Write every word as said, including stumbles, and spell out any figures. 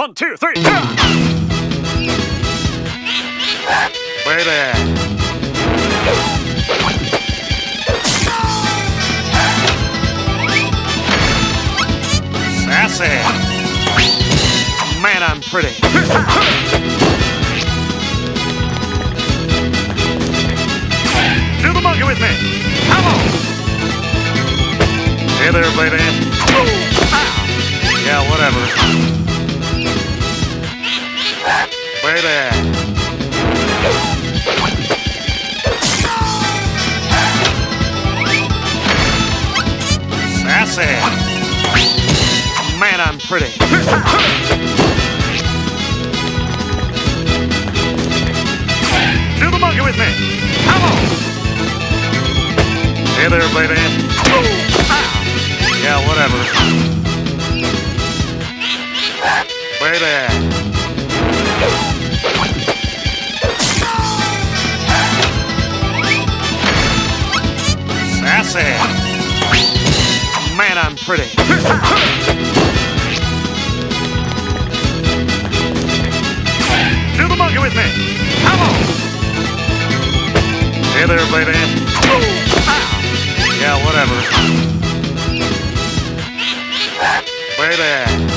One, two, three. Yeah. Baby. Sassy. Man, I'm pretty. Do the monkey with me. Come on. Hey there, baby. Yeah, whatever. Baby. Sassy. Man, I'm pretty. Do the monkey with me. Come on. Hey there, baby. Yeah, whatever. Baby. Sassy. Man, I'm pretty. Do the monkey with me. Come on. Hey there, baby. Yeah, whatever. Baby.